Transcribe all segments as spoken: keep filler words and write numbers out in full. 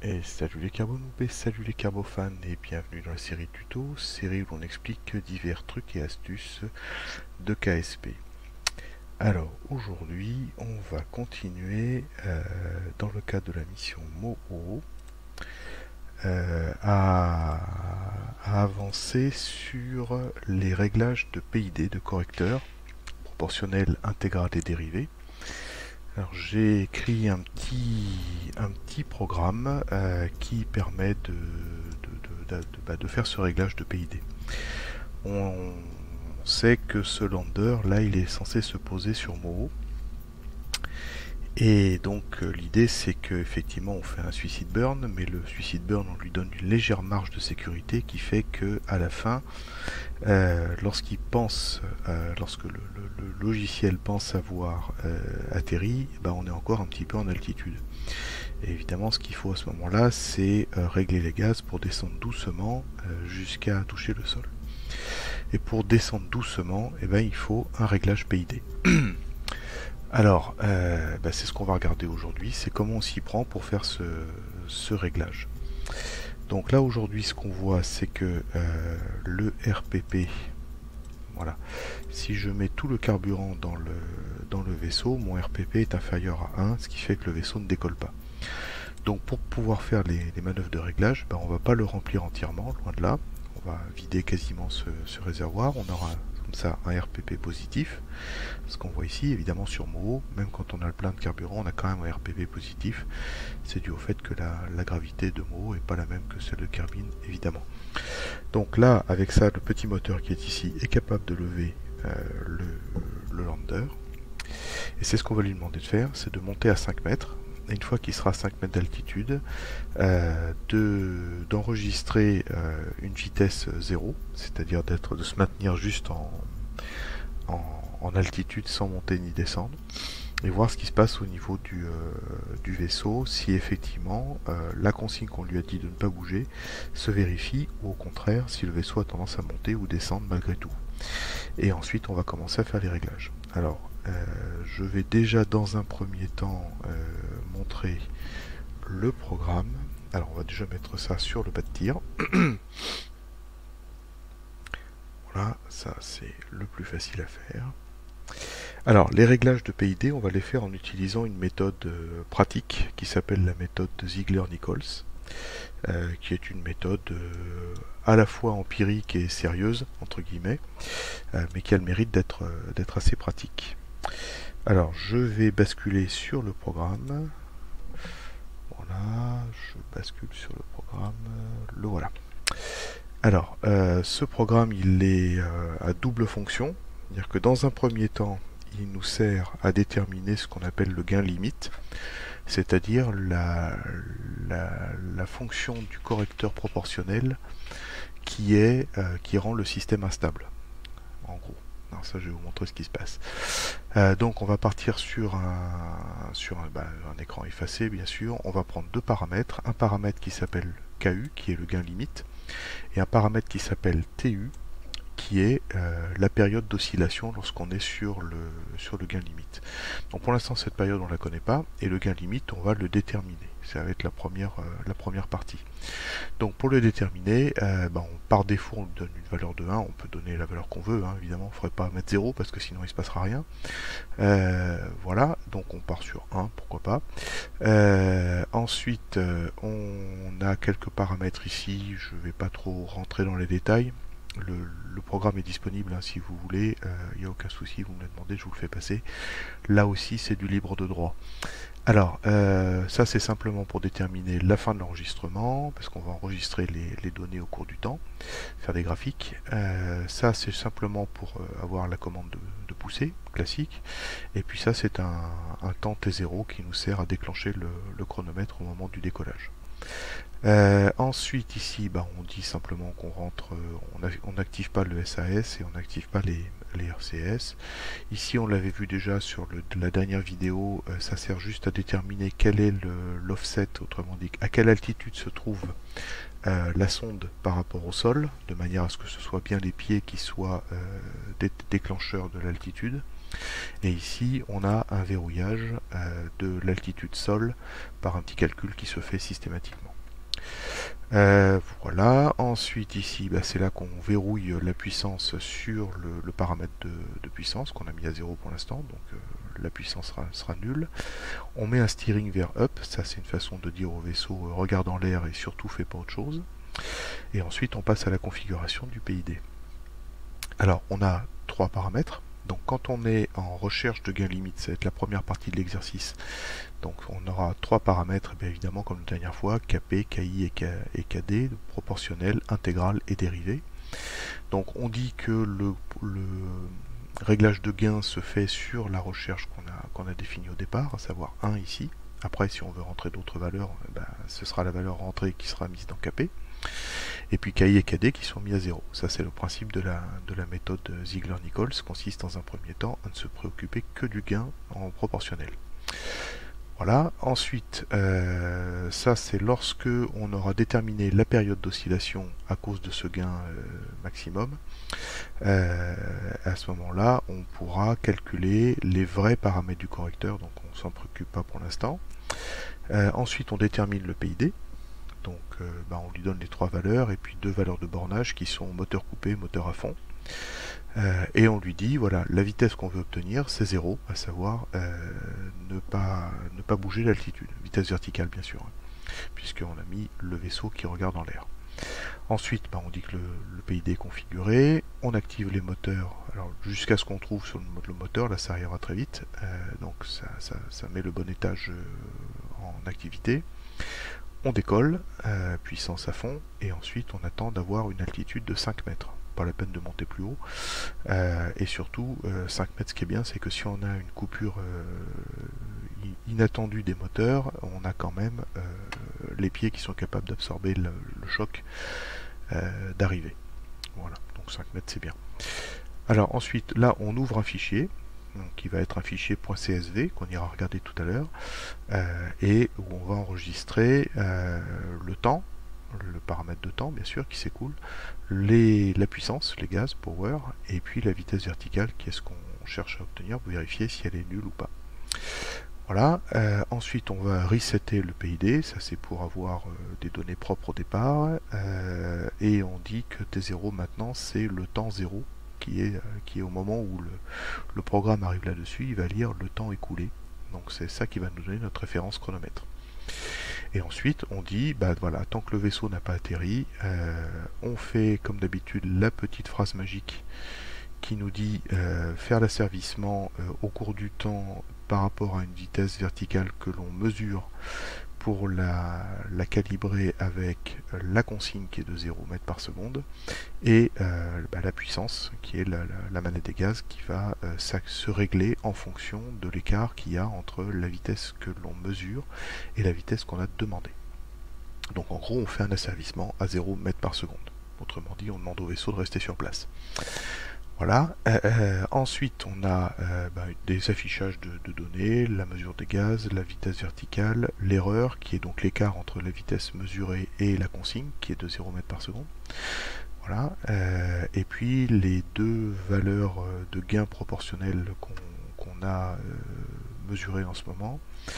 Et salut les carbonoubés, salut les carbofans et bienvenue dans la série tuto, série où l'on explique divers trucs et astuces de K S P. Alors aujourd'hui on va continuer euh, dans le cadre de la mission Moho euh, à, à avancer sur les réglages de P I D, de correcteurs, proportionnel, intégral et dérivé. Alors j'ai écrit un petit, un petit programme euh, qui permet de, de, de, de, bah, de faire ce réglage de P I D. On sait que ce lander là il est censé se poser sur Moho. Et donc euh, l'idée c'est que effectivement on fait un suicide burn, mais le suicide burn on lui donne une légère marge de sécurité qui fait que à la fin, euh, lorsqu'il pense, euh, lorsque le, le, le logiciel pense avoir euh, atterri, ben on est encore un petit peu en altitude. Et évidemment ce qu'il faut à ce moment-là c'est euh, régler les gaz pour descendre doucement euh, jusqu'à toucher le sol. Et pour descendre doucement, eh ben, il faut un réglage P I D. Alors, euh, bah c'est ce qu'on va regarder aujourd'hui, c'est comment on s'y prend pour faire ce, ce réglage. Donc là aujourd'hui ce qu'on voit c'est que euh, le R P P, voilà, si je mets tout le carburant dans le, dans le vaisseau, mon R P P est inférieur à un, ce qui fait que le vaisseau ne décolle pas. Donc pour pouvoir faire les, les manœuvres de réglage, bah on ne va pas le remplir entièrement, loin de là. On va vider quasiment ce, ce réservoir, on aura comme ça un R P P positif. Ce qu'on voit ici, évidemment sur Moho, même quand on a le plein de carburant, on a quand même un R P P positif. C'est dû au fait que la, la gravité de Moho n'est pas la même que celle de Kerbin, évidemment. Donc là, avec ça, le petit moteur qui est ici est capable de lever euh, le, le lander. Et c'est ce qu'on va lui demander de faire, c'est de monter à cinq mètres. Et une fois qu'il sera à cinq mètres d'altitude, euh, de, d'enregistrer euh, une vitesse zéro, c'est-à-dire d'être, de se maintenir juste en, en, en altitude sans monter ni descendre, et voir ce qui se passe au niveau du, euh, du vaisseau, si effectivement euh, la consigne qu'on lui a dit de ne pas bouger se vérifie, ou au contraire si le vaisseau a tendance à monter ou descendre malgré tout. Et ensuite on va commencer à faire les réglages. Alors euh, je vais déjà dans un premier temps euh, montrer le programme. Alors on va déjà mettre ça sur le pas de tir. Voilà, ça c'est le plus facile à faire. Alors, les réglages de P I D, on va les faire en utilisant une méthode euh, pratique qui s'appelle la méthode de Ziegler-Nichols, euh, qui est une méthode euh, à la fois empirique et sérieuse, entre guillemets, euh, mais qui a le mérite d'être euh, d'être assez pratique. Alors, je vais basculer sur le programme. Voilà, je bascule sur le programme. Le voilà. Alors, euh, ce programme, il est euh, à double fonction. C'est-à-dire que dans un premier temps, il nous sert à déterminer ce qu'on appelle le gain limite, c'est-à-dire la, la, la fonction du correcteur proportionnel qui, est, euh, qui rend le système instable, en gros. Alors ça, je vais vous montrer ce qui se passe. Euh, donc on va partir sur un, sur un, bah, un écran effacé, bien sûr. On va prendre deux paramètres. Un paramètre qui s'appelle K U, qui est le gain limite, et un paramètre qui s'appelle T U, qui est euh, la période d'oscillation lorsqu'on est sur le, sur le gain limite. Donc pour l'instant cette période on ne la connaît pas, et le gain limite on va le déterminer. Ça va être la première, euh, la première partie. Donc pour le déterminer, euh, bah, on, par défaut on lui donne une valeur de un, on peut donner la valeur qu'on veut, hein, évidemment, il ne faudrait pas mettre zéro parce que sinon il ne se passera rien. Euh, voilà, donc on part sur un, pourquoi pas. Euh, ensuite euh, on a quelques paramètres ici, je ne vais pas trop rentrer dans les détails. Le, le programme est disponible, hein, si vous voulez, il euh, n'y a aucun souci, vous me le demandez, je vous le fais passer. Là aussi c'est du libre de droit. Alors euh, ça c'est simplement pour déterminer la fin de l'enregistrement, parce qu'on va enregistrer les, les données au cours du temps, faire des graphiques. Euh, ça c'est simplement pour euh, avoir la commande de, de pousser, classique. Et puis ça c'est un, un temps T zéro qui nous sert à déclencher le, le chronomètre au moment du décollage. Euh, ensuite ici bah, on dit simplement qu'on rentre, on n'active pas le S A S et on n'active pas les, les R C S. Ici on l'avait vu déjà sur le, la dernière vidéo, euh, ça sert juste à déterminer quel est l'offset, autrement dit à quelle altitude se trouve euh, la sonde par rapport au sol, de manière à ce que ce soit bien les pieds qui soient euh, dé déclencheurs de l'altitude. Et ici on a un verrouillage euh, de l'altitude sol par un petit calcul qui se fait systématiquement. Euh, voilà, ensuite ici, bah, c'est là qu'on verrouille la puissance sur le, le paramètre de, de puissance qu'on a mis à zéro pour l'instant, donc euh, la puissance sera, sera nulle. On met un steering vers up, ça c'est une façon de dire au vaisseau euh, regarde en l'air et surtout fais pas autre chose. Et ensuite on passe à la configuration du P I D. Alors on a trois paramètres. Donc quand on est en recherche de gain limite, ça va être la première partie de l'exercice. Donc on aura trois paramètres, bien évidemment comme la dernière fois, K P, K I et, K, et K D, proportionnel, intégral et dérivé. Donc on dit que le, le réglage de gain se fait sur la recherche qu'on a, qu'on a définie au départ, à savoir un ici. Après si on veut rentrer d'autres valeurs, ben, ce sera la valeur rentrée qui sera mise dans K P. Et puis K I et K D qui sont mis à zéro. Ça c'est le principe de la, de la méthode Ziegler-Nichols, consiste dans un premier temps à ne se préoccuper que du gain en proportionnel. Voilà, ensuite, euh, ça c'est lorsque on aura déterminé la période d'oscillation à cause de ce gain euh, maximum. Euh, à ce moment-là, on pourra calculer les vrais paramètres du correcteur, donc on ne s'en préoccupe pas pour l'instant. Euh, ensuite, on détermine le P I D. Donc euh, bah, on lui donne les trois valeurs et puis deux valeurs de bornage qui sont moteur coupé, moteur à fond. Euh, et on lui dit, voilà, la vitesse qu'on veut obtenir, c'est zéro, à savoir euh, ne, pas, ne pas bouger l'altitude. Vitesse verticale, bien sûr, hein, puisqu'on a mis le vaisseau qui regarde en l'air. Ensuite, bah, on dit que le, le P I D est configuré, on active les moteurs, alors jusqu'à ce qu'on trouve sur le, le moteur, là ça arrivera très vite, euh, donc ça, ça, ça met le bon étage euh, en activité. On décolle, euh, puissance à fond, et ensuite on attend d'avoir une altitude de cinq mètres. Pas la peine de monter plus haut. Euh, et surtout, euh, cinq mètres, ce qui est bien, c'est que si on a une coupure euh, inattendue des moteurs, on a quand même euh, les pieds qui sont capables d'absorber le, le choc euh, d'arrivée. Voilà, donc cinq mètres, c'est bien. Alors ensuite, là, on ouvre un fichier, donc, qui va être un fichier .csv qu'on ira regarder tout à l'heure, euh, et où on va enregistrer euh, le temps, le paramètre de temps bien sûr qui s'écoule, les, la puissance, les gaz, power, et puis la vitesse verticale qui est ce qu'on cherche à obtenir pour vérifier si elle est nulle ou pas. Voilà, euh, ensuite on va resetter le P I D, ça c'est pour avoir euh, des données propres au départ, euh, et on dit que T zéro maintenant c'est le temps zéro qui est, euh, qui est au moment où le, le programme arrive là-dessus, il va lire le temps écoulé, donc c'est ça qui va nous donner notre référence chronomètre. Et ensuite, on dit, bah voilà, tant que le vaisseau n'a pas atterri, euh, on fait comme d'habitude la petite phrase magique qui nous dit euh, faire l'asservissement euh, au cours du temps par rapport à une vitesse verticale que l'on mesure pour la, la calibrer avec la consigne qui est de zéro mètre par seconde et euh, bah, la puissance qui est la, la, la manette des gaz qui va euh, se régler en fonction de l'écart qu'il y a entre la vitesse que l'on mesure et la vitesse qu'on a demandé. Donc en gros on fait un asservissement à zéro mètre par seconde. Autrement dit on demande au vaisseau de rester sur place. Voilà. Euh, euh, ensuite, on a euh, bah, des affichages de, de données, la mesure des gaz, la vitesse verticale, l'erreur, qui est donc l'écart entre la vitesse mesurée et la consigne, qui est de zéro mètre par seconde. Voilà. Euh, et puis les deux valeurs de gain proportionnel qu'on qu'on a euh, mesurées en ce moment,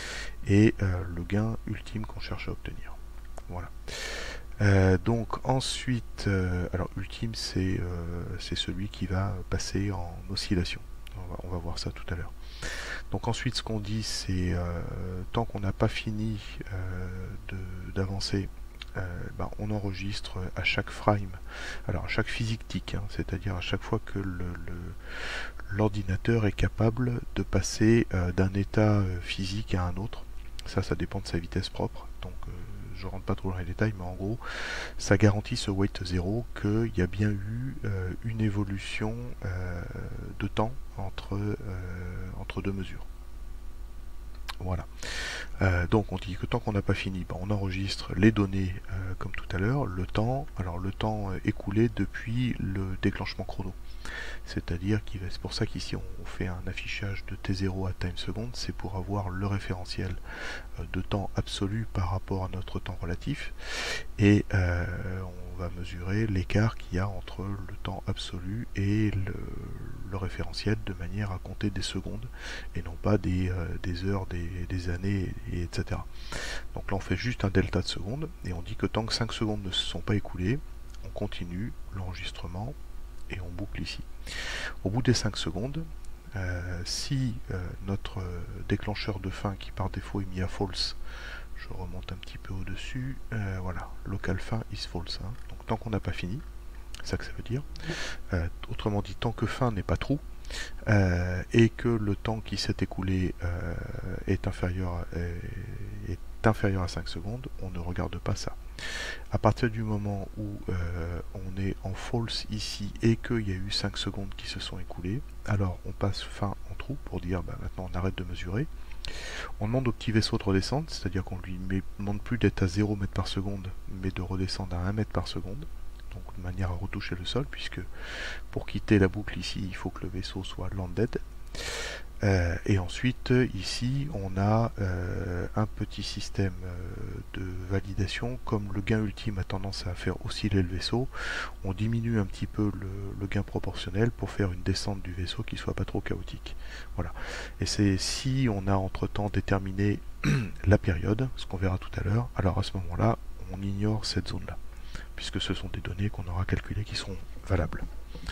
et euh, le gain ultime qu'on cherche à obtenir. Voilà. Euh, donc ensuite, euh, alors ultime c'est euh, c'est celui qui va passer en oscillation. On va, on va voir ça tout à l'heure. Donc ensuite ce qu'on dit c'est euh, tant qu'on n'a pas fini euh, d'avancer, euh, ben, on enregistre à chaque frame, alors à chaque physique tick, hein, c'est-à-dire à chaque fois que l'ordinateur est capable de passer euh, d'un état euh, physique à un autre. Ça, ça dépend de sa vitesse propre. Donc euh, je rentre pas trop dans les détails, mais en gros, ça garantit ce wait zéro qu'il y a bien eu euh, une évolution euh, de temps entre, euh, entre deux mesures. Voilà. Euh, donc on dit que tant qu'on n'a pas fini, ben, on enregistre les données euh, comme tout à l'heure, le temps, alors le temps euh, écoulé depuis le déclenchement chrono. C'est-à-dire que c'est pour ça qu'ici on fait un affichage de T zéro à time second, c'est pour avoir le référentiel de temps absolu par rapport à notre temps relatif. Et euh, on va mesurer l'écart qu'il y a entre le temps absolu et le, le référentiel de manière à compter des secondes et non pas des, euh, des heures, des, des années, et, etc. Donc là on fait juste un delta de secondes et on dit que tant que cinq secondes ne se sont pas écoulées, on continue l'enregistrement et on boucle ici. Au bout des cinq secondes, euh, si euh, notre déclencheur de fin qui par défaut est mis à false, je remonte un petit peu au-dessus, euh, voilà, local fin is false, hein. Donc tant qu'on n'a pas fini, c'est ça que ça veut dire. Euh, autrement dit, tant que fin n'est pas true, euh, et que le temps qui s'est écoulé euh, est, inférieur, euh, est inférieur à cinq secondes, on ne regarde pas ça. À partir du moment où euh, on est en false ici et qu'il y a eu cinq secondes qui se sont écoulées, alors on passe fin en true pour dire bah, maintenant on arrête de mesurer. On demande au petit vaisseau de redescendre, c'est-à-dire qu'on lui met, demande plus d'être à zéro mètre par seconde, mais de redescendre à un mètre par seconde, donc de manière à retoucher le sol, puisque pour quitter la boucle ici, il faut que le vaisseau soit landed. Euh, et ensuite, ici, on a euh, un petit système euh, de validation. Comme le gain ultime a tendance à faire osciller le vaisseau, on diminue un petit peu le, le gain proportionnel pour faire une descente du vaisseau qui soit pas trop chaotique. Voilà. Et c'est si on a entre-temps déterminé la période, ce qu'on verra tout à l'heure, alors à ce moment-là, on ignore cette zone-là, puisque ce sont des données qu'on aura calculées qui seront valables.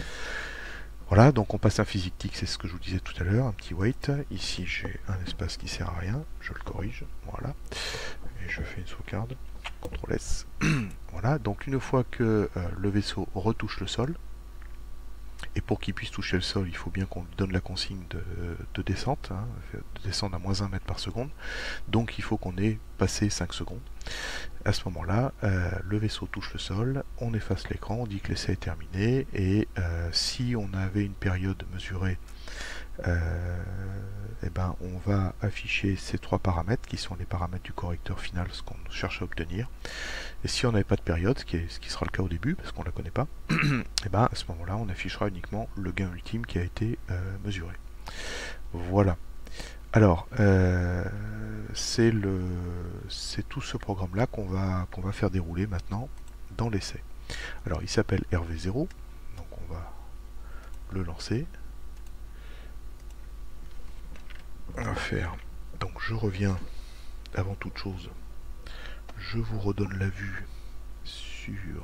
Voilà, donc on passe un physique tic, c'est ce que je vous disais tout à l'heure, un petit wait. Ici j'ai un espace qui sert à rien, je le corrige, voilà. Et je fais une sauvegarde, contrôle S. Voilà, donc une fois que euh, le vaisseau retouche le sol, et pour qu'il puisse toucher le sol, il faut bien qu'on lui donne la consigne de, de descente, hein, de descendre à moins un mètre par seconde. Donc il faut qu'on ait passé cinq secondes. À ce moment-là, euh, le vaisseau touche le sol, on efface l'écran, on dit que l'essai est terminé, et euh, si on avait une période mesurée, euh, eh ben, on va afficher ces trois paramètres qui sont les paramètres du correcteur final, ce qu'on cherche à obtenir. Et si on n'avait pas de période, ce qui, est, ce qui sera le cas au début, parce qu'on ne la connaît pas, et ben, à ce moment-là, on affichera uniquement le gain ultime qui a été euh, mesuré. Voilà. Alors, euh, c'est le, c'est tout ce programme-là qu'on va, qu'on va faire dérouler maintenant dans l'essai. Alors, il s'appelle R V zéro, donc on va le lancer. On va faire, donc je reviens, avant toute chose, je vous redonne la vue sur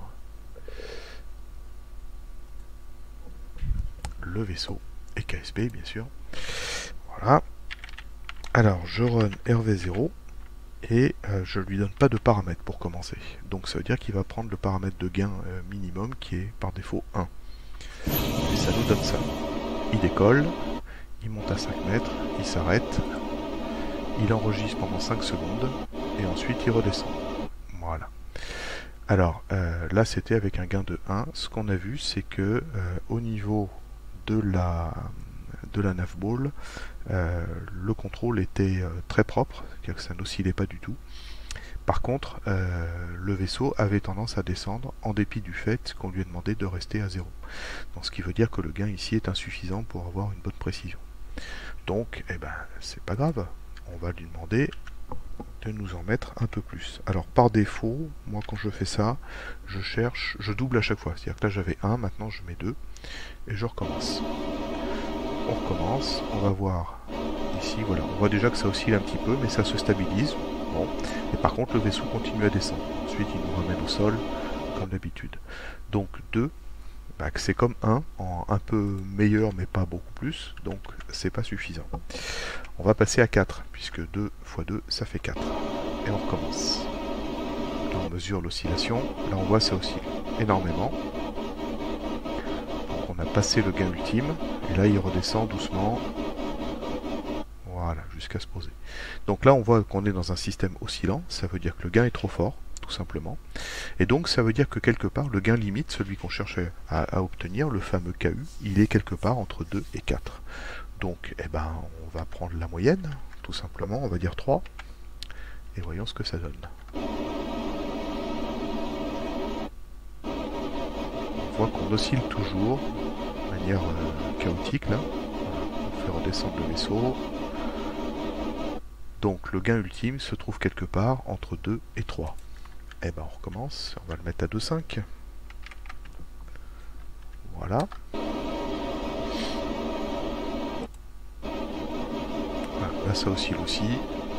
le vaisseau, et K S B bien sûr. Voilà. Alors, je run R V zéro et euh, je ne lui donne pas de paramètres pour commencer. Donc ça veut dire qu'il va prendre le paramètre de gain euh, minimum qui est par défaut un. Et ça nous donne ça. Il décolle, il monte à cinq mètres, il s'arrête, il enregistre pendant cinq secondes et ensuite il redescend. Voilà. Alors euh, là c'était avec un gain de un. Ce qu'on a vu c'est que euh, au niveau de la, de la navball, Euh, le contrôle était euh, très propre, c'est-à-dire que ça n'oscillait pas du tout. Par contre, euh, le vaisseau avait tendance à descendre en dépit du fait qu'on lui a demandé de rester à zéro. Donc, ce qui veut dire que le gain ici est insuffisant pour avoir une bonne précision. Donc, eh ben, c'est pas grave, on va lui demander de nous en mettre un peu plus. Alors, par défaut, moi quand je fais ça, je cherche, je double à chaque fois. C'est-à-dire que là j'avais un, maintenant je mets deux, et je recommence. On recommence, on va voir ici, voilà, on voit déjà que ça oscille un petit peu, mais ça se stabilise. Bon, et par contre le vaisseau continue à descendre. Ensuite il nous ramène au sol, comme d'habitude. Donc deux, bah, c'est comme un, en un peu meilleur mais pas beaucoup plus, donc c'est pas suffisant. On va passer à quatre, puisque deux fois deux, ça fait quatre. Et on recommence. Là on mesure l'oscillation, là on voit ça oscille énormément. On a passé le gain ultime, et là il redescend doucement, voilà, jusqu'à se poser. Donc là on voit qu'on est dans un système oscillant, ça veut dire que le gain est trop fort, tout simplement, et donc ça veut dire que quelque part le gain limite, celui qu'on cherche à, à obtenir, le fameux K U, il est quelque part entre deux et quatre. Donc eh ben, on va prendre la moyenne, tout simplement, on va dire trois, et voyons ce que ça donne. On voit qu'on oscille toujours de manière euh, chaotique là. On fait redescendre le vaisseau. Donc le gain ultime se trouve quelque part entre deux et trois. Et ben on recommence, on va le mettre à deux virgule cinq. Voilà. Voilà, là ça oscille aussi.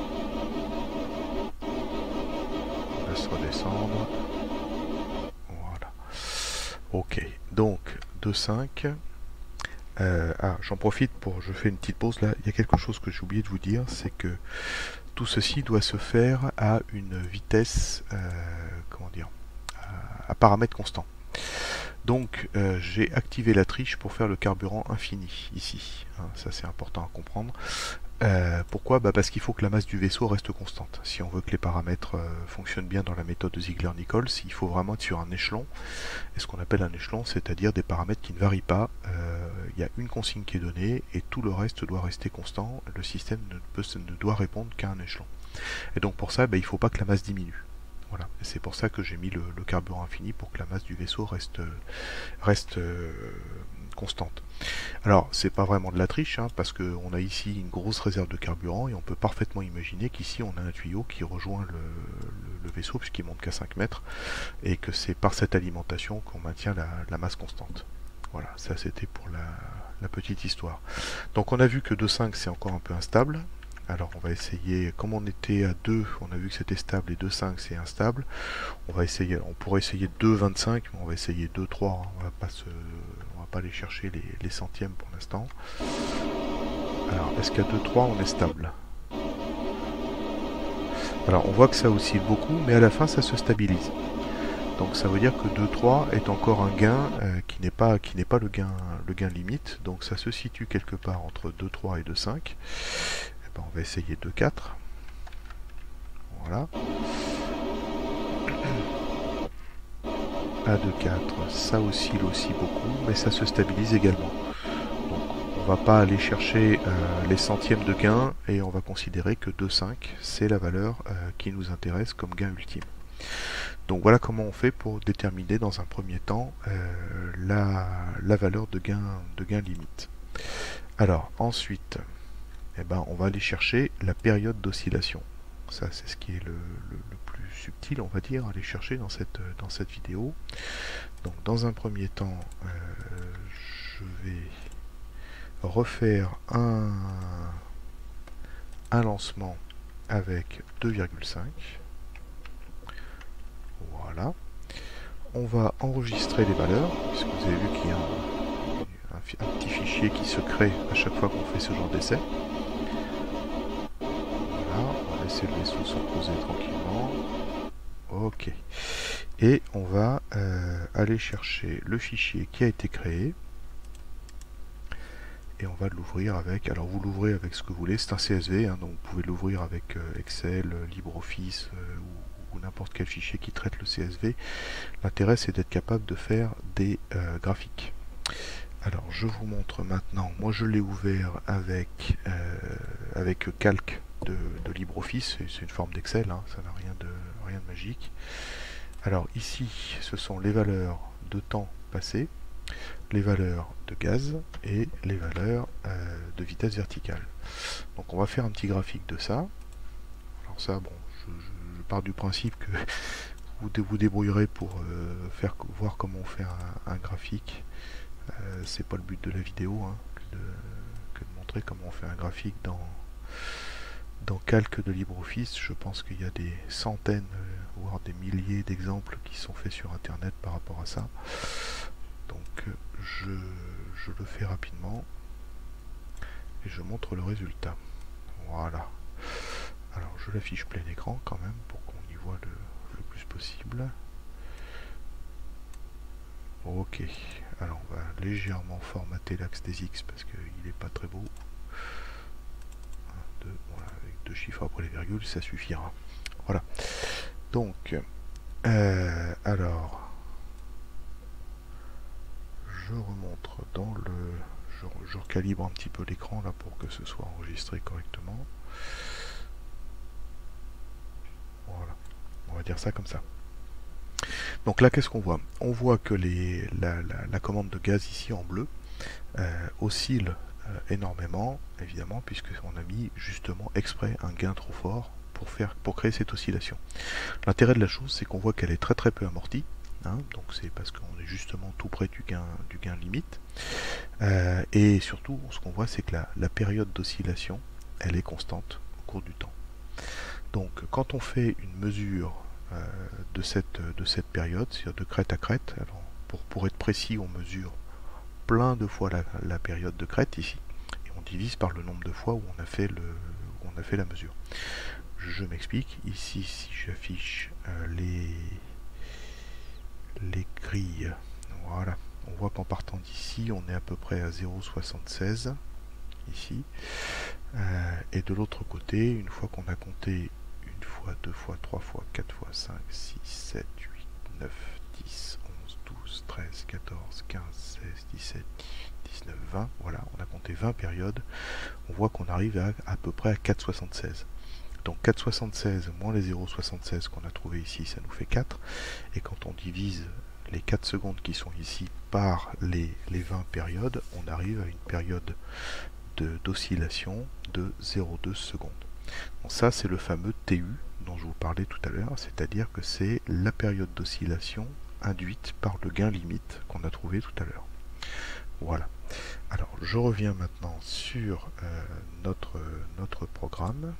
On laisse redescendre. Voilà. Ok, donc deux cinq. Euh, ah, j'en profite pour, je fais une petite pause là. Il y a quelque chose que j'ai oublié de vous dire, c'est que tout ceci doit se faire à une vitesse, euh, comment dire, à, à paramètre constant. Donc euh, j'ai activé la triche pour faire le carburant infini ici. Hein, ça c'est important à comprendre. Euh, pourquoi? Bah parce qu'il faut que la masse du vaisseau reste constante. Si on veut que les paramètres euh, fonctionnent bien dans la méthode de Ziegler-Nichols, il faut vraiment être sur un échelon. Et ce qu'on appelle un échelon, c'est-à-dire des paramètres qui ne varient pas. Euh, il y a une consigne qui est donnée et tout le reste doit rester constant. Le système ne, peut, ne doit répondre qu'à un échelon. Et donc pour ça, bah, il ne faut pas que la masse diminue. Voilà. Et c'est pour ça que j'ai mis le, le carburant infini pour que la masse du vaisseau reste, reste euh, constante. Alors, c'est pas vraiment de la triche, hein, parce qu'on a ici une grosse réserve de carburant et on peut parfaitement imaginer qu'ici on a un tuyau qui rejoint le, le, le vaisseau puisqu'il monte qu'à cinq mètres et que c'est par cette alimentation qu'on maintient la, la masse constante. Voilà, ça c'était pour la, la petite histoire. Donc on a vu que deux cinq c'est encore un peu instable. Alors on va essayer, comme on était à deux, on a vu que c'était stable et deux cinq c'est instable. On va essayer, on pourrait essayer deux vingt-cinq, mais on va essayer deux trois. Hein. On va pas se, on va pas aller chercher les, les centièmes pour l'instant. Alors est-ce qu'à deux trois on est stable? Alors on voit que ça oscille beaucoup, mais à la fin ça se stabilise. Donc ça veut dire que deux trois est encore un gain euh, qui n'est pas, qui n'est pas le gain, le gain limite. Donc ça se situe quelque part entre deux trois et deux cinq. Et ben, on va essayer deux quatre. Voilà. À deux quatre, ça oscille aussi beaucoup, mais ça se stabilise également. Donc on va pas aller chercher euh, les centièmes de gain et on va considérer que deux cinq c'est la valeur euh, qui nous intéresse comme gain ultime. Donc voilà comment on fait pour déterminer dans un premier temps euh, la, la valeur de gain, de gain limite. Alors ensuite, eh ben, on va aller chercher la période d'oscillation. Ça c'est ce qui est le, le, le plus subtil, on va dire, à aller chercher dans cette, dans cette vidéo. Donc dans un premier temps, euh, je vais refaire un, un lancement avec deux virgule cinq. Voilà. On va enregistrer les valeurs, puisque vous avez vu qu'il y a un, un, un petit fichier qui se crée à chaque fois qu'on fait ce genre d'essai. Voilà, on va laisser le vaisseau se reposer tranquillement. Ok. Et on va euh, aller chercher le fichier qui a été créé. Et on va l'ouvrir avec, alors vous l'ouvrez avec ce que vous voulez, c'est un C S V, hein, donc vous pouvez l'ouvrir avec euh, Excel, LibreOffice euh, ou, ou n'importe quel fichier qui traite le C S V. L'intérêt c'est d'être capable de faire des euh, graphiques. Alors je vous montre maintenant, moi je l'ai ouvert avec, euh, avec Calc de, de LibreOffice, c'est une forme d'Excel, hein, ça n'a rien de, rien de magique. Alors ici ce sont les valeurs de temps passé, les valeurs de gaz et les valeurs euh, de vitesse verticale. Donc on va faire un petit graphique de ça. Alors ça, bon, je, je, je pars du principe que vous vous débrouillerez pour euh, faire voir comment on fait un, un graphique. Euh, c'est pas le but de la vidéo, hein, que, de, que de montrer comment on fait un graphique dans dans Calc de LibreOffice. Je pense qu'il y a des centaines, euh, voire des milliers d'exemples qui sont faits sur Internet par rapport à ça. Donc je, je le fais rapidement et je montre le résultat. Voilà. Alors je l'affiche plein écran quand même pour qu'on y voit le, le plus possible. Ok. Alors on va légèrement formater l'axe des X parce qu'il n'est pas très beau. un, deux, voilà, avec deux chiffres après les virgules, ça suffira. Voilà. Donc, euh, alors... je remonte dans le... Je, je recalibre un petit peu l'écran là pour que ce soit enregistré correctement. Voilà. On va dire ça comme ça. Donc là, qu'est-ce qu'on voit? On voit que les, la, la, la commande de gaz ici en bleu euh, oscille euh, énormément, évidemment, puisqu'on a mis justement exprès un gain trop fort pour, faire, pour créer cette oscillation. L'intérêt de la chose, c'est qu'on voit qu'elle est très très peu amortie. hein, donc c'est parce qu'on est justement tout près du gain, du gain limite. Euh, et surtout, ce qu'on voit, c'est que la, la période d'oscillation, elle est constante au cours du temps. Donc quand on fait une mesure euh, de, cette, de cette période, c'est-à-dire de crête à crête, alors pour, pour être précis, on mesure plein de fois la, la période de crête ici, et on divise par le nombre de fois où on a fait, le, où on a fait la mesure. Je m'explique, ici si j'affiche euh, les, les grilles, voilà, on voit qu'en partant d'ici, on est à peu près à zéro virgule soixante-seize, ici, euh, et de l'autre côté, une fois qu'on a compté une fois, deux fois, trois fois, quatre fois, cinq, six, sept, huit, neuf, dix, onze, douze, treize, quatorze, quinze, seize, dix-sept, dix-neuf, vingt, voilà, on a compté vingt périodes, on voit qu'on arrive à à peu près à quatre virgule soixante-seize. Donc quatre virgule soixante-seize moins les zéro virgule soixante-seize qu'on a trouvé ici, ça nous fait quatre, et quand on divise les quatre secondes qui sont ici par les, les vingt périodes, on arrive à une période d'oscillation de, de zéro virgule deux secondes. Donc ça, c'est le fameux T U dont je vous parlais tout à l'heure, c'est-à-dire que c'est la période d'oscillation induite par le gain limite qu'on a trouvé tout à l'heure. Voilà. Alors, je reviens maintenant sur euh, notre, notre programme.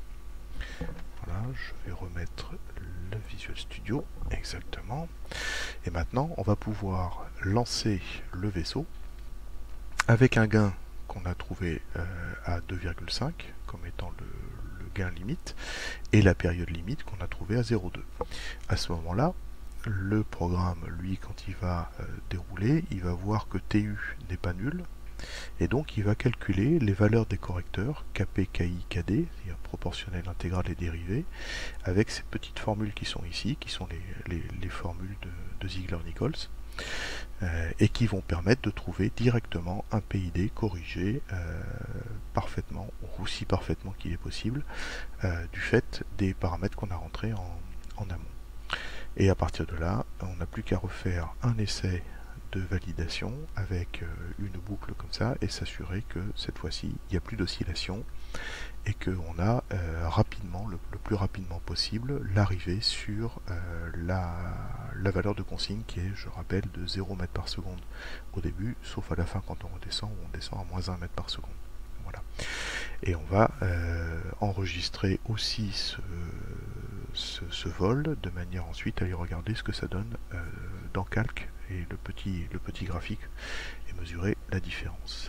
Voilà, je vais remettre le Visual Studio, exactement. Et maintenant, on va pouvoir lancer le vaisseau avec un gain qu'on a trouvé euh, à deux virgule cinq comme étant le, le gain limite et la période limite qu'on a trouvé à zéro virgule deux. À ce moment-là, le programme, lui, quand il va euh, dérouler, il va voir que T U n'est pas nul et donc il va calculer les valeurs des correcteurs K P, K I, K D, c'est-à-dire proportionnel, intégral et dérivé, avec ces petites formules qui sont ici, qui sont les, les, les formules de, de Ziegler-Nichols. Euh, et qui vont permettre de trouver directement un P I D corrigé euh, parfaitement, ou aussi parfaitement qu'il est possible, euh, du fait des paramètres qu'on a rentrés en, en amont. Et à partir de là, on n'a plus qu'à refaire un essai de validation avec euh, une boucle comme ça et s'assurer que cette fois-ci, il n'y a plus d'oscillation et qu'on a euh, rapidement, le, le plus rapidement possible, l'arrivée sur euh, la, la valeur de consigne qui est, je rappelle, de zéro mètre par seconde au début, sauf à la fin quand on redescend, où on descend à moins un mètre par seconde. Voilà. Et on va euh, enregistrer aussi ce, ce, ce vol, de manière ensuite à aller regarder ce que ça donne euh, dans Calc et le petit, le petit graphique et mesurer la différence.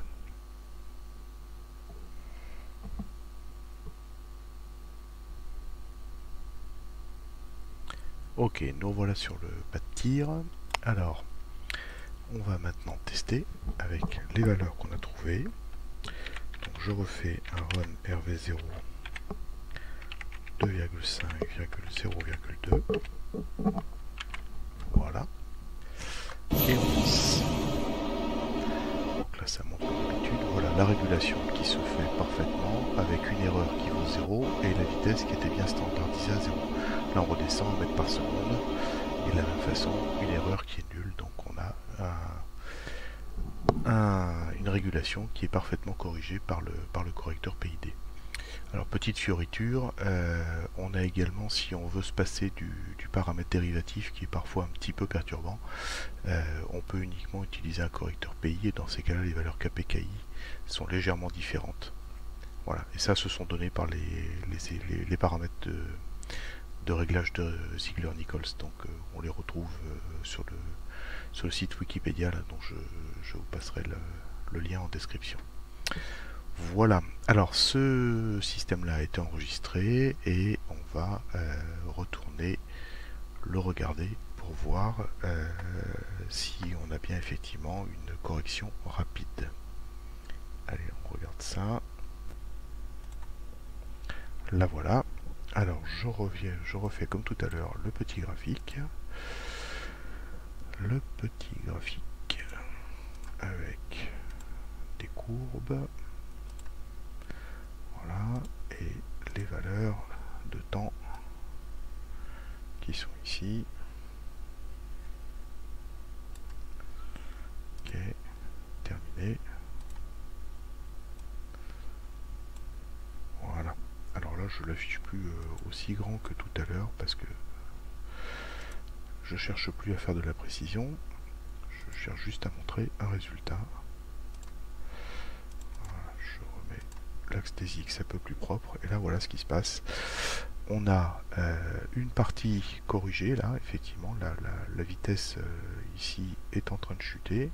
Ok, nous voilà sur le pas de tir. Alors, on va maintenant tester avec les valeurs qu'on a trouvées. Donc je refais un run R V zéro deux virgule cinq virgule zéro virgule deux. Voilà. Et on lance. Donc là ça monte comme d'habitude. Voilà la régulation qui se fait parfaitement avec une erreur qui vaut zéro et la vitesse qui était bien standardisée à zéro. Là on redescend un mètre par seconde et de la même façon une erreur qui est nulle, donc on a un, un, une régulation qui est parfaitement corrigée par le, par le correcteur P I D. Alors petite fioriture, euh, on a également, si on veut se passer du, du paramètre dérivatif qui est parfois un petit peu perturbant, euh, on peut uniquement utiliser un correcteur P I et dans ces cas-là les valeurs K P K I sont légèrement différentes. Voilà, et ça ce sont donnés par les, les, les, les paramètres de, de réglage de Ziegler-Nichols, donc euh, on les retrouve euh, sur, le, sur le site Wikipédia là, dont je, je vous passerai le, le lien en description. Voilà, alors ce système là a été enregistré et on va euh, retourner le regarder pour voir euh, si on a bien effectivement une correction rapide. Allez, on regarde ça. La voilà. Alors je reviens, je refais comme tout à l'heure le petit graphique. Le petit graphique avec des courbes. Voilà, et les valeurs de temps qui sont ici. Ok, terminé. Voilà. Alors là, je l'affiche plus euh, aussi grand que tout à l'heure parce que je cherche plus à faire de la précision, je cherche juste à montrer un résultat. Voilà, je remets l'axe des X un peu plus propre, et là voilà ce qui se passe. On a euh, une partie corrigée, là, effectivement, la, la, la vitesse euh, ici est en train de chuter.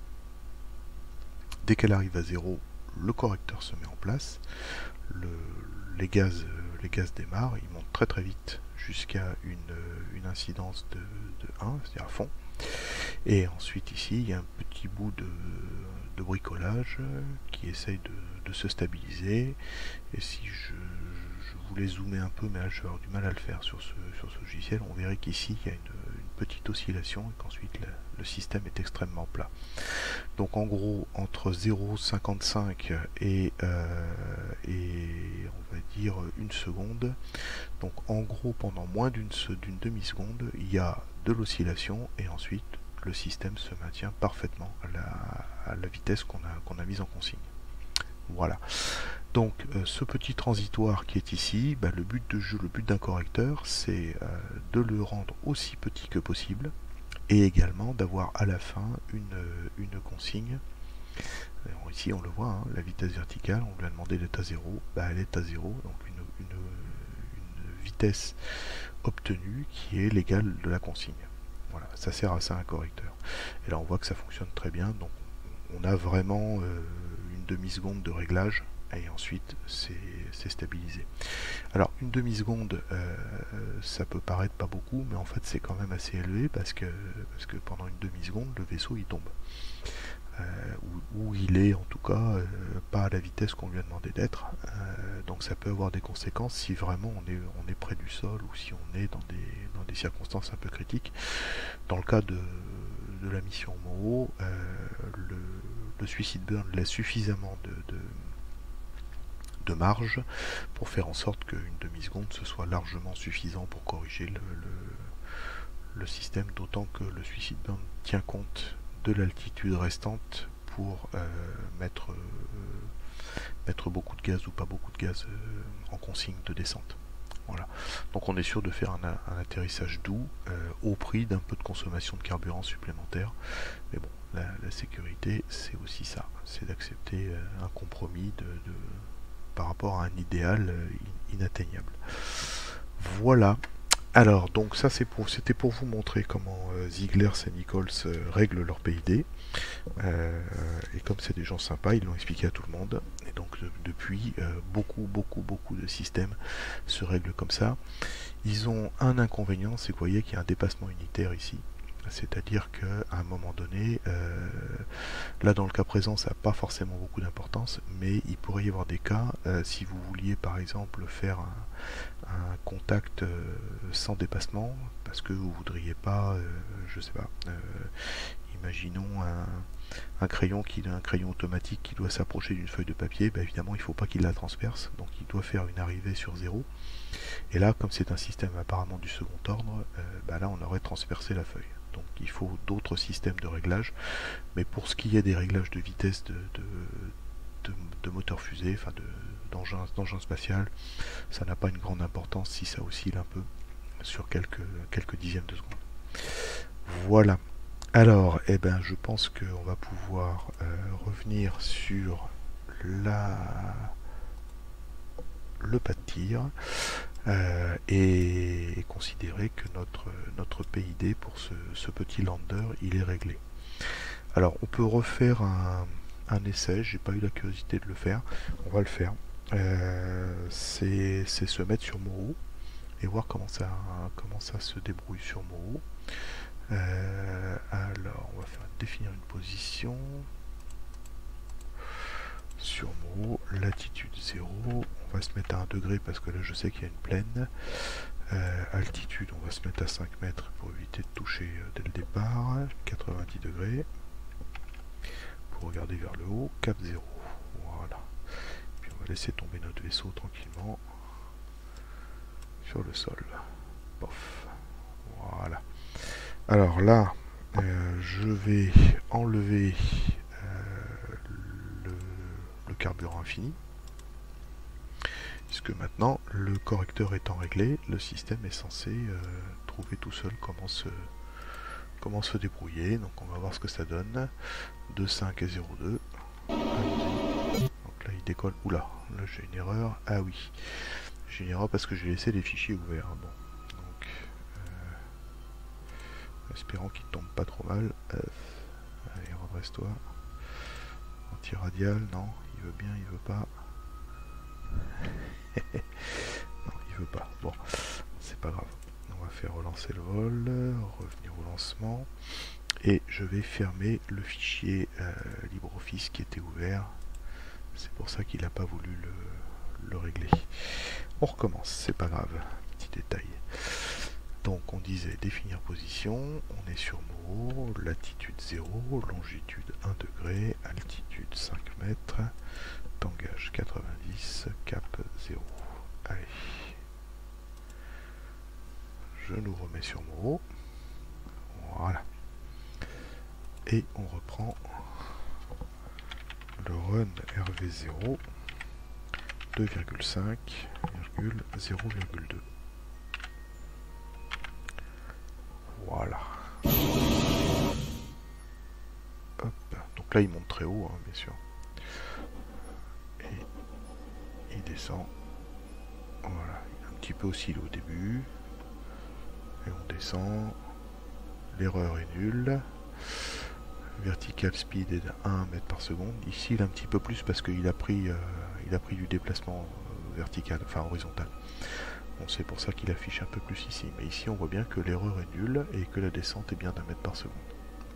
Dès qu'elle arrive à zéro, le correcteur se met en place, le, les, gaz, les gaz démarrent, ils montent très très vite jusqu'à une, une incidence de, de un, c'est-à-dire à fond. Et ensuite ici, il y a un petit bout de, de bricolage qui essaye de, de se stabiliser. Et si je, je voulais zoomer un peu, mais là je vais avoir du mal à le faire sur ce, sur ce logiciel, on verrait qu'ici il y a une, une petite oscillation et qu'ensuite le, le système est extrêmement plat. Donc en gros, entre zéro virgule cinquante-cinq et, euh, et on va dire une seconde, donc en gros pendant moins d'une d'une demi-seconde, il y a de l'oscillation et ensuite le système se maintient parfaitement à la, à la vitesse qu'on a, qu'on a mise en consigne. Voilà. Donc euh, ce petit transitoire qui est ici, bah, le but de jeu, le but d'un correcteur, c'est euh, de le rendre aussi petit que possible et également d'avoir à la fin une, une consigne. Alors, ici on le voit, hein, la vitesse verticale, on lui a demandé d'être à zéro, bah, elle est à zéro, donc une, une, une vitesse obtenue qui est l'égale de la consigne. Voilà, ça sert à ça un correcteur. Et là on voit que ça fonctionne très bien, donc on a vraiment euh, une demi-seconde de réglage et ensuite c'est stabilisé. Alors une demi-seconde, euh, ça peut paraître pas beaucoup, mais en fait c'est quand même assez élevé parce que, parce que pendant une demi-seconde le vaisseau il tombe. Euh, ou, ou il est en tout cas euh, pas à la vitesse qu'on lui a demandé d'être. Euh, donc ça peut avoir des conséquences si vraiment on est, on est près du sol ou si on est dans des, dans des circonstances un peu critiques. Dans le cas de, de la mission Moho, euh, le, le suicide burn laisse suffisamment de, de, de marge pour faire en sorte qu'une demi-seconde ce soit largement suffisant pour corriger le, le, le système, d'autant que le suicide burn tient compte de l'altitude restante pour euh, mettre, euh, mettre beaucoup de gaz ou pas beaucoup de gaz euh, en consigne de descente. Voilà. Donc on est sûr de faire un, un atterrissage doux euh, au prix d'un peu de consommation de carburant supplémentaire. Mais bon, la, la sécurité c'est aussi ça, c'est d'accepter euh, un compromis de, de, par rapport à un idéal euh, inatteignable. Voilà. Alors, donc ça c'est pour, c'était pour vous montrer comment euh, Ziegler et Nichols euh, règlent leur P I D. Euh, et comme c'est des gens sympas, ils l'ont expliqué à tout le monde. Et donc de, depuis, euh, beaucoup, beaucoup, beaucoup de systèmes se règlent comme ça. Ils ont un inconvénient, c'est que vous voyez qu'il y a un dépassement unitaire ici. C'est-à-dire qu'à un moment donné, euh, là dans le cas présent ça n'a pas forcément beaucoup d'importance, mais il pourrait y avoir des cas, euh, si vous vouliez par exemple faire un, un contact euh, sans dépassement, parce que vous voudriez pas, euh, je sais pas, euh, imaginons un, un crayon qui un crayon automatique qui doit s'approcher d'une feuille de papier, bah évidemment il ne faut pas qu'il la transperce, donc il doit faire une arrivée sur zéro. Et là, comme c'est un système apparemment du second ordre, euh, bah là on aurait transpercé la feuille. Donc il faut d'autres systèmes de réglage, mais pour ce qui est des réglages de vitesse de, de, de, de moteur fusée, enfin d'engin d'engin spatial, ça n'a pas une grande importance si ça oscille un peu sur quelques, quelques dixièmes de seconde. Voilà. Alors, eh ben, je pense qu'on va pouvoir euh, revenir sur la... le pas de tir. Euh, et, et considérer que notre, notre P I D pour ce, ce petit lander il est réglé. Alors on peut refaire un, un essai, j'ai pas eu la curiosité de le faire, on va le faire. Euh, c'est se mettre sur Moho et voir comment ça, comment ça se débrouille sur Moho. Euh, alors on va faire définir une position sur Moho, latitude zéro, on va se mettre à un degré parce que là je sais qu'il y a une plaine. Euh, altitude, on va se mettre à cinq mètres pour éviter de toucher euh, dès le départ. quatre-vingt-dix degrés. Pour regarder vers le haut, cap zéro. Voilà. Puis on va laisser tomber notre vaisseau tranquillement sur le sol. Bof. Voilà. Alors là, euh, je vais enlever euh, le, le carburant infini. Puisque maintenant, le correcteur étant réglé, le système est censé euh, trouver tout seul comment se, comment se débrouiller. Donc on va voir ce que ça donne. deux cinq et zéro deux. Allons-y. Donc là il décolle. Oula, là j'ai une erreur. Ah oui. J'ai une erreur parce que j'ai laissé les fichiers ouverts. Bon. Donc euh, espérons qu'il ne tombe pas trop mal. Euh, allez, redresse-toi. Anti-radial, non, il veut bien, il veut pas. Non, il veut pas. Bon, c'est pas grave. On va faire relancer le vol, revenir au lancement. Et je vais fermer le fichier euh, LibreOffice qui était ouvert. C'est pour ça qu'il n'a pas voulu le, le régler. On recommence, c'est pas grave. Petit détail. Donc on disait définir position, on est sur Moreau, latitude zéro, longitude un degré, altitude cinq mètres, tangage quatre-vingt-dix, cap zéro. Allez. Je nous remets sur Moreau. Voilà. Et on reprend le run R V zéro, deux virgule cinq, zéro virgule deux. Voilà. Hop. Donc là il monte très haut, hein, bien sûr. Et il descend. Voilà. Il est un petit peu oscillé au début. Et on descend. L'erreur est nulle. Vertical speed est à un mètre par seconde. Ici il est un petit peu plus parce qu'il a pris euh, il a pris du déplacement euh, vertical, enfin horizontal. Bon, c'est pour ça qu'il affiche un peu plus ici. Mais ici on voit bien que l'erreur est nulle et que la descente est bien d'un mètre par seconde.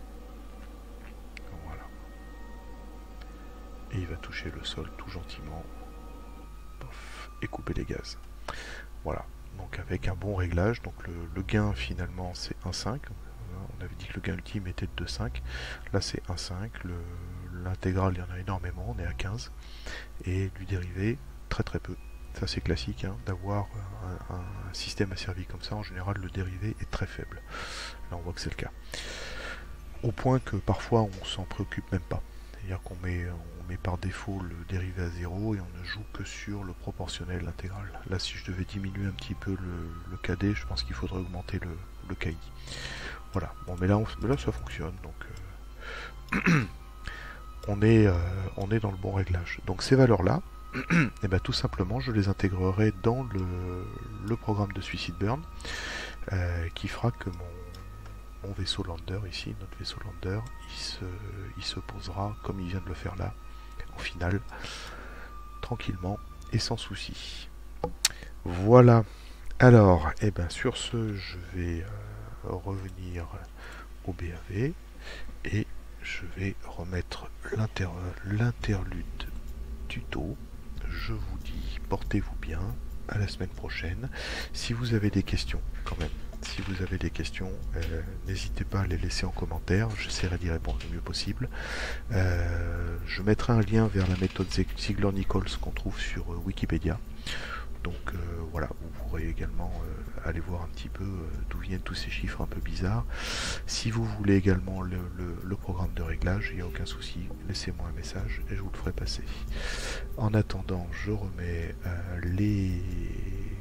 Voilà. Et il va toucher le sol tout gentiment. Pof, et couper les gaz. Voilà. Donc avec un bon réglage, donc le, le gain finalement c'est un virgule cinq. On avait dit que le gain ultime était de deux virgule cinq. Là c'est un virgule cinq. L'intégrale il y en a énormément, on est à quinze. Et du dérivé, très très peu. Ça c'est classique, hein, d'avoir un, un système asservi comme ça. En général le dérivé est très faible. Là on voit que c'est le cas. Au point que parfois on s'en préoccupe même pas. C'est-à-dire qu'on met, on met par défaut le dérivé à zéro et on ne joue que sur le proportionnel intégral. Là si je devais diminuer un petit peu le, le K D, je pense qu'il faudrait augmenter le, le K I. Voilà, bon mais là, on, mais là ça fonctionne, donc euh, on, est, euh, on est dans le bon réglage. Donc ces valeurs-là, et ben tout simplement je les intégrerai dans le, le programme de Suicide Burn, euh, qui fera que mon, mon vaisseau lander ici, notre vaisseau lander, il se, il se posera comme il vient de le faire là, en finale, tranquillement et sans souci. Voilà, alors, et ben sur ce, je vais euh, revenir au B A V et je vais remettre l'interlude tuto. Je vous dis, portez-vous bien, à la semaine prochaine. Si vous avez des questions, quand même, si vous avez des questions, euh, n'hésitez pas à les laisser en commentaire, j'essaierai d'y répondre le mieux possible. Euh, je mettrai un lien vers la méthode Ziegler-Nichols qu'on trouve sur euh, Wikipédia. Donc euh, voilà, vous pourrez également euh, aller voir un petit peu euh, d'où viennent tous ces chiffres un peu bizarres. Si vous voulez également le, le, le programme de réglage, il n'y a aucun souci, laissez-moi un message et je vous le ferai passer. En attendant, je remets euh, les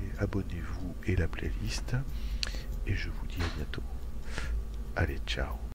abonnez-vous et la playlist et je vous dis à bientôt. Allez, ciao.